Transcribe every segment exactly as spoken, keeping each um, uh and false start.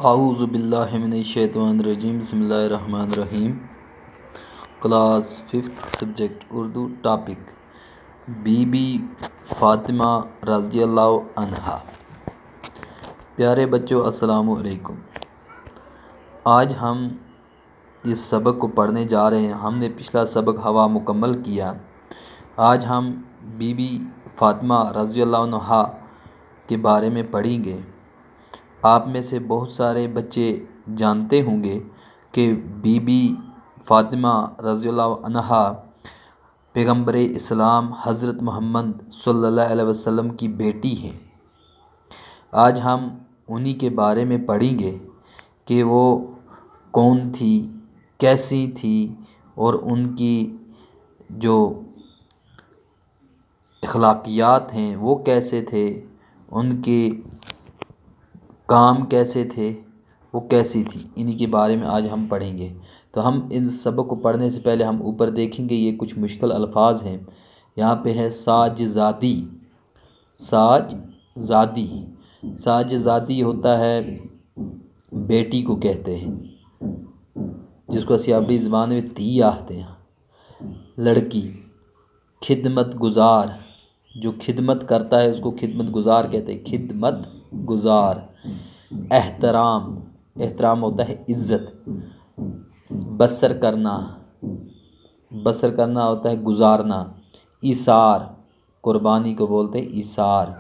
आऊज़ु बिल्लाहि मिनश्शैतानिर्रजीम बिस्मिल्लाहिर्रहमानिर्रहीम। Class fifth subject Urdu. Topic Bibi Fatima रज़ियल्लाहु अन्हा। प्यारे बच्चों, अस्सलामु अलैकुम। आज हम इस सबक को पढ़ने जा रहे हैं। हमने पिछला सबक हवा मुकम्मल किया। आज हम बीबी फ़ातिमा रज़ियल्लाहु अन्हा के बारे में पढ़ेंगे। आप में से बहुत सारे बच्चे जानते होंगे कि बीबी फ़ातिमा रज़ियल्लाहु अन्हा पैगम्बर इस्लाम हज़रत मोहम्मद सल्लल्लाहु अलैहि वसल्लम की बेटी हैं। आज हम उन्हीं के बारे में पढ़ेंगे कि वो कौन थी, कैसी थी और उनकी जो अखलाकियात हैं वो कैसे थे, उनके काम कैसे थे, वो कैसी थी, इन्हीं के बारे में आज हम पढ़ेंगे। तो हम इन सबक को पढ़ने से पहले हम ऊपर देखेंगे, ये कुछ मुश्किल अल्फाज हैं। यहाँ पे है साजज़ादी। साजज़ादी साजज़ादी होता है बेटी को कहते हैं, जिसको सियाबी ज़बान में धी आखते हैं, लड़की। खिदमत गुज़ार, जो खिदमत करता है उसको खिदमत गुज़ार कहते हैं, खिदमत गुज़ार। एहतराम, एहतराम होता है इज़्ज़त। बसर करना, बसर करना होता है गुजारना। इसार, कुर्बानी को बोलते हैं इसार।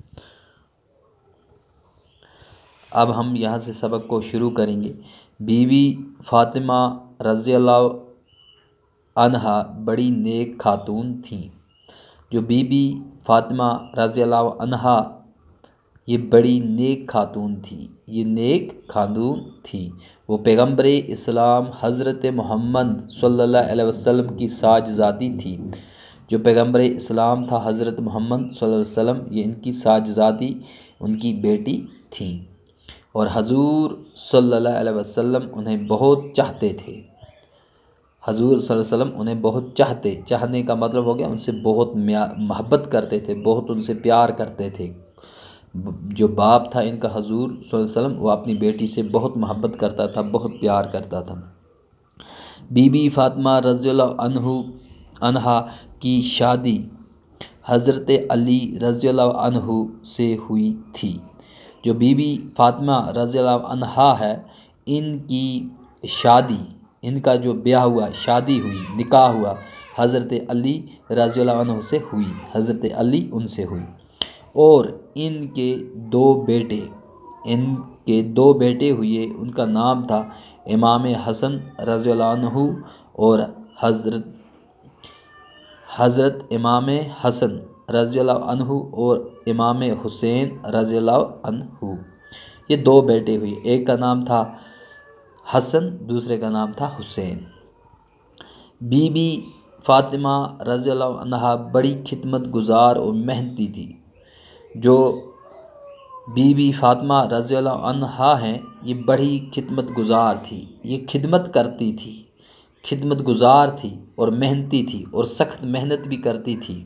अब हम यहाँ से सबक को शुरू करेंगे। बीबी फ़ातिमा रज़ियल्लाहु अन्हा बड़ी नेक खातून थीं। जो बीबी फ़ातिमा रज़ियल्लाहु अन्हा ये बड़ी नेक खातून थी, ये नेक खातून थी। वो पैगम्बर इस्लाम हज़रत मोहम्मद सल्लल्लाहु अलैहि वसल्लम की साजज़ादी थी। जो पैगम्बर इस्लाम था हज़रत मोहम्मद सल्लल्लाहु अलैहि वसल्लम, ये इनकी साजज़ादी, उनकी बेटी थी। और हजूर सल्लल्लाहु अलैहि वसल्लम उन्हें बहुत चाहते थे। हजूर सल्लल्लाहु अलैहि वसल्लम उन्हें बहुत चाहते, चाहने का मतलब हो गया उनसे बहुत मोहब्बत करते थे, बहुत उनसे प्यार करते थे। जो बाप था इनका हजूर सल्लल्लाहु अलैहि वसल्लम, वो अपनी बेटी से बहुत मोहब्बत करता था, बहुत प्यार करता था। बीबी फ़ातिमा रज़ियल्लाहु अन्हु अन्हा की शादी हज़रत अली रज़ियल्लाहु अन्हु से हुई थी। जो बीबी फ़ातिमा रज़ियल्लाहु अन्हा है, इनकी शादी, इनका जो ब्याह हुआ, शादी हुई, निकाह हुआ, हज़रत अली रज़ियल्लाहु अन्हु से हुई, हज़रत अली उनसे हुई। और इनके दो बेटे, इनके दो बेटे हुए, उनका नाम था इमाम हसन रज़ियल्लाहु अन्हु और हज़रत हज़रत इमाम हसन रज़ियल्लाहु अन्हु और इमाम हुसैन रज़ियल्लाहु अन्हु। ये दो बेटे हुए, एक का नाम था हसन, दूसरे का नाम था हुसैन। बीबी फ़ातिमा रज़ियल्लाहु अन्हा बड़ी खिदमत गुज़ार और मेहनती थी। जो बीबी फ़ातिमा रज़ियल्लाहु अन्हा हैं, ये बड़ी खिदमत गुज़ार थी, ये खिदमत करती थी, खिदमत गुज़ार थी और मेहनती थी और सख्त मेहनत भी करती थी।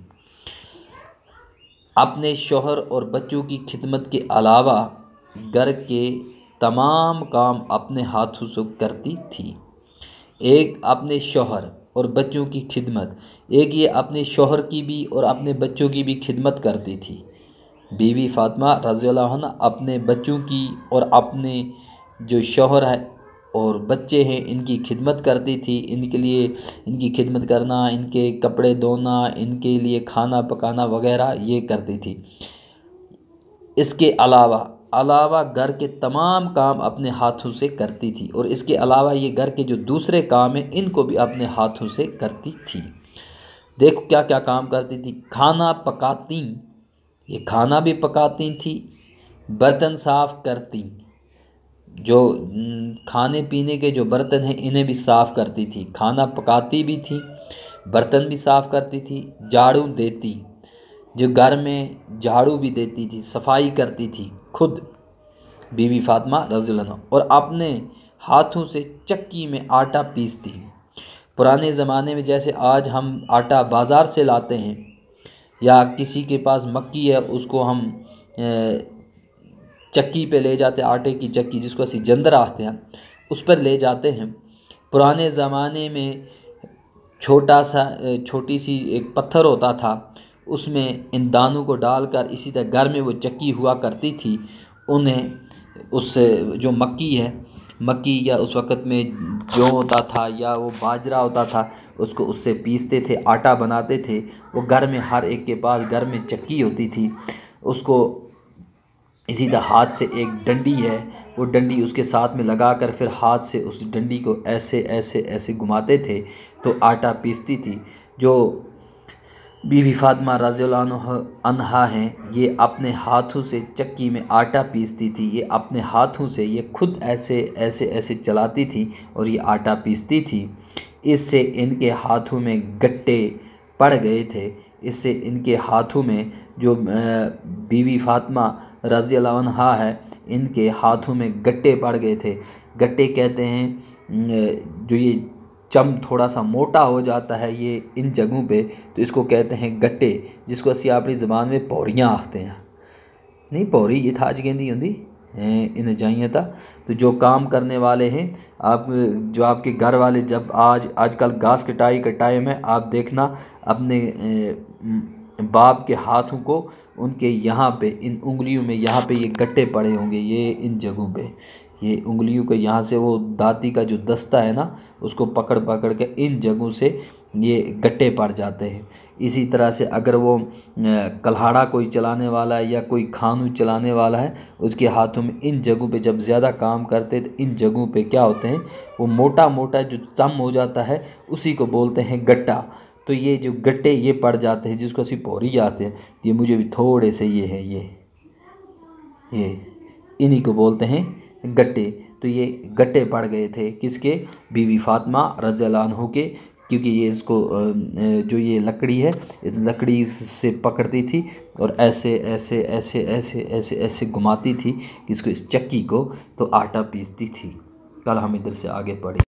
अपने शोहर और बच्चों की खिदमत के अलावा घर के तमाम काम अपने हाथों से करती थी। एक अपने शोहर और बच्चों की खिदमत, एक ये अपने शोहर की भी और अपने बच्चों की भी खिदमत करती थी। बीबी फ़ातिमा रज़ियल्लाहु अन्हा अपने बच्चों की और अपने जो शौहर है और बच्चे हैं, इनकी खिदमत करती थी। इनके लिए, इनकी खिदमत करना, इनके कपड़े धोना, इनके लिए खाना पकाना वगैरह ये करती थी। इसके अलावा अलावा घर के तमाम काम अपने हाथों से करती थी। और इसके अलावा ये घर के जो दूसरे काम हैं, इनको भी अपने हाथों से करती थी। देखो क्या क्या काम करती थी। खाना पकाती, ये खाना भी पकाती थी, बर्तन साफ़ करती, जो खाने पीने के जो बर्तन हैं इन्हें भी साफ़ करती थी। खाना पकाती भी थी, बर्तन भी साफ़ करती थी, झाड़ू देती, जो घर में झाड़ू भी देती थी, सफाई करती थी खुद बीबी फ़ातिमा रज़ियल्लाहु अन्हा। और अपने हाथों से चक्की में आटा पीसती। पुराने ज़माने में जैसे आज हम आटा बाज़ार से लाते हैं, या किसी के पास मक्की है उसको हम चक्की पे ले जाते, आटे की चक्की जिसको असी जंदर आखते हैं, उस पर ले जाते हैं। पुराने ज़माने में छोटा सा छोटी सी एक पत्थर होता था, उसमें इन दानों को डालकर इसी तरह घर में वो चक्की हुआ करती थी। उन्हें उससे जो मक्की है, मक्की या उस वक़्त में जौ होता था या वो बाजरा होता था, उसको उससे पीसते थे, आटा बनाते थे। वो घर में हर एक के पास घर में चक्की होती थी। उसको इसी तरह हाथ से एक डंडी है, वो डंडी उसके साथ में लगाकर फिर हाथ से उस डंडी को ऐसे ऐसे ऐसे घुमाते थे तो आटा पीसती थी। जो बीवी फातिमा रज़ियल्लाहु अन्हा हैं, ये अपने हाथों से चक्की में आटा पीसती थी। ये अपने हाथों से ये खुद ऐसे ऐसे ऐसे चलाती थी और ये आटा पीसती थी। इससे इनके हाथों में गट्टे पड़ गए थे। इससे इनके हाथों में जो बीवी फातिमा रज़ियल्लाहु अन्हा है, इनके हाथों में गट्टे पड़ गए थे। गट्टे कहते हैं जो ये चम थोड़ा सा मोटा हो जाता है ये इन जगहों पे, तो इसको कहते हैं गट्टे, जिसको असी अपनी ज़बान में पौरियाँ आखते हैं। नहीं पौरी ये थाज गेंदी होंदी इन जाइए था। तो जो काम करने वाले हैं, आप जो आपके घर वाले, जब आज आजकल घास कटाई का टाइम है, आप देखना अपने बाप के हाथों को उनके यहाँ पे इन उंगलियों में यहाँ पे ये गट्टे पड़े होंगे, ये इन जगहों पे ये उंगलियों के यहाँ से वो दाती का जो दस्ता है ना, उसको पकड़ पकड़ के इन जगहों से ये गट्टे पड़ जाते हैं। इसी तरह से अगर वो कल्हाड़ा कोई चलाने वाला है या कोई खानू चलाने वाला है, उसके हाथों में इन जगहों पे जब ज़्यादा काम करते हैं तो इन जगहों पे क्या होते हैं, वो मोटा मोटा जो चम हो जाता है उसी को बोलते हैं गट्टा। तो ये जो गट्टे ये पड़ जाते हैं, जिसको असी पौरी आते हैं, ये मुझे भी थोड़े से ये है, ये ये इन्हीं को बोलते हैं गट्टे। तो ये गट्टे पड़ गए थे किसके, बीवी फातिमा रज़ियल्लाहु अन्हा के, क्योंकि ये इसको जो ये लकड़ी है, इस लकड़ी से पकड़ती थी और ऐसे ऐसे ऐसे ऐसे ऐसे ऐसे घुमाती थी कि इसको, इस चक्की को, तो आटा पीसती थी। कल हम इधर से आगे पढ़े।